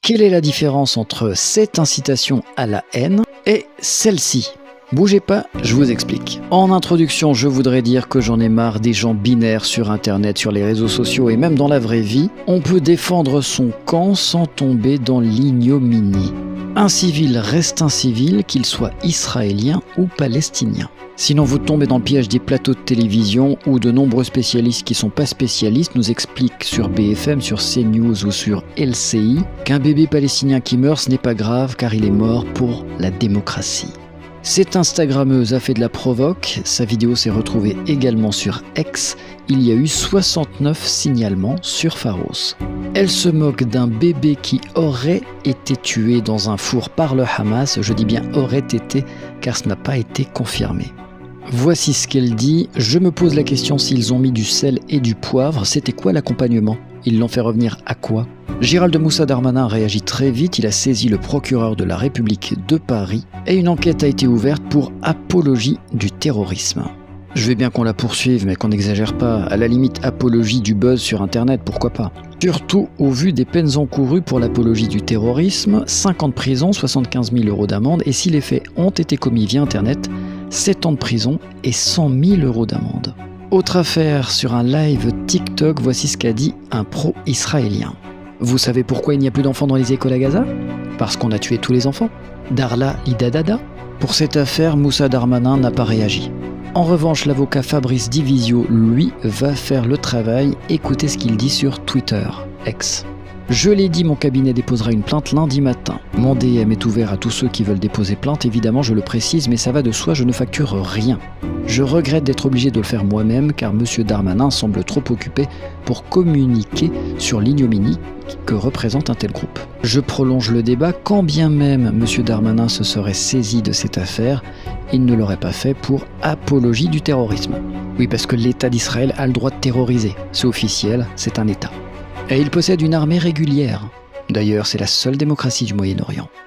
Quelle est la différence entre cette incitation à la haine et celle-ci? Bougez pas, je vous explique. En introduction, je voudrais dire que j'en ai marre des gens binaires sur internet, sur les réseaux sociaux et même dans la vraie vie. On peut défendre son camp sans tomber dans l'ignominie. Un civil reste un civil, qu'il soit israélien ou palestinien. Sinon vous tombez dans le piège des plateaux de télévision où de nombreux spécialistes qui sont pas spécialistes nous expliquent sur BFM, sur CNews ou sur LCI qu'un bébé palestinien qui meurt ce n'est pas grave car il est mort pour la démocratie. Cette Instagrammeuse a fait de la provoque, sa vidéo s'est retrouvée également sur X, il y a eu 69 signalements sur Pharos. Elle se moque d'un bébé qui aurait été tué dans un four par le Hamas, je dis bien aurait été car ce n'a pas été confirmé. Voici ce qu'elle dit, je me pose la question s'ils ont mis du sel et du poivre, c'était quoi l'accompagnement? Ils l'ont fait revenir à quoi? Gérald Moussa Darmanin réagit très vite, il a saisi le procureur de la République de Paris et une enquête a été ouverte pour apologie du terrorisme. Je veux bien qu'on la poursuive mais qu'on n'exagère pas, à la limite apologie du buzz sur internet, pourquoi pas. Surtout au vu des peines encourues pour l'apologie du terrorisme, 5 ans de prison, 75 000 € d'amende et si les faits ont été commis via internet, 7 ans de prison et 100 000 € d'amende. Autre affaire, sur un live TikTok, voici ce qu'a dit un pro-israélien. Vous savez pourquoi il n'y a plus d'enfants dans les écoles à Gaza? Parce qu'on a tué tous les enfants. Darla Idadada. Pour cette affaire, Moussa Darmanin n'a pas réagi. En revanche, l'avocat Fabrice Divisio, lui, va faire le travail. Écoutez ce qu'il dit sur Twitter, X. Je l'ai dit, mon cabinet déposera une plainte lundi matin. Mon DM est ouvert à tous ceux qui veulent déposer plainte, évidemment je le précise, mais ça va de soi, je ne facture rien. Je regrette d'être obligé de le faire moi-même car M. Darmanin semble trop occupé pour communiquer sur l'ignominie que représente un tel groupe. Je prolonge le débat, quand bien même M. Darmanin se serait saisi de cette affaire, il ne l'aurait pas fait pour apologie du terrorisme. Oui, parce que l'État d'Israël a le droit de terroriser, c'est officiel, c'est un État. Et il possède une armée régulière. D'ailleurs, c'est la seule démocratie du Moyen-Orient.